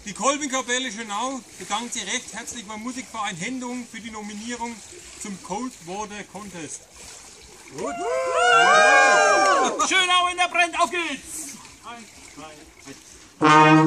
Die Kolbing-Kapelle Schönau bedankt sich recht herzlich beim Musikverein Hendung für die Nominierung zum Cold Water Contest. Gut. Schönau in der Brenn, auf geht's! 1, 2,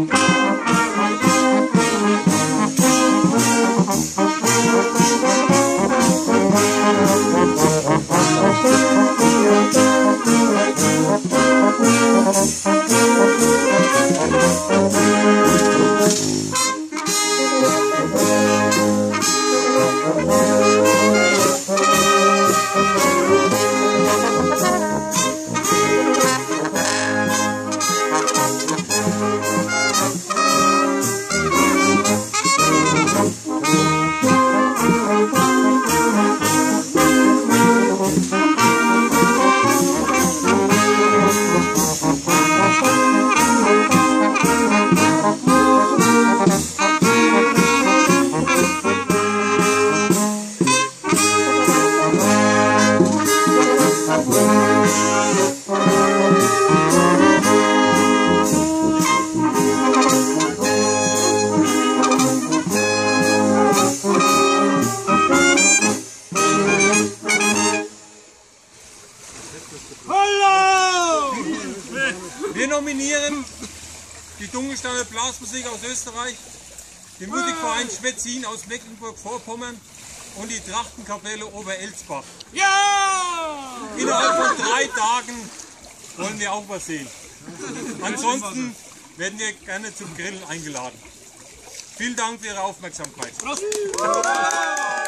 Hallo! Wir nominieren die Dunkelsteiner Blasmusik aus Österreich, den Musikverein Schwetzin aus Mecklenburg-Vorpommern und die Trachtenkapelle Oberelsbach. ja! Innerhalb von 3 Tagen wollen wir auch was sehen. Ansonsten werden wir gerne zum Grillen eingeladen. Vielen Dank für Ihre Aufmerksamkeit. Prost.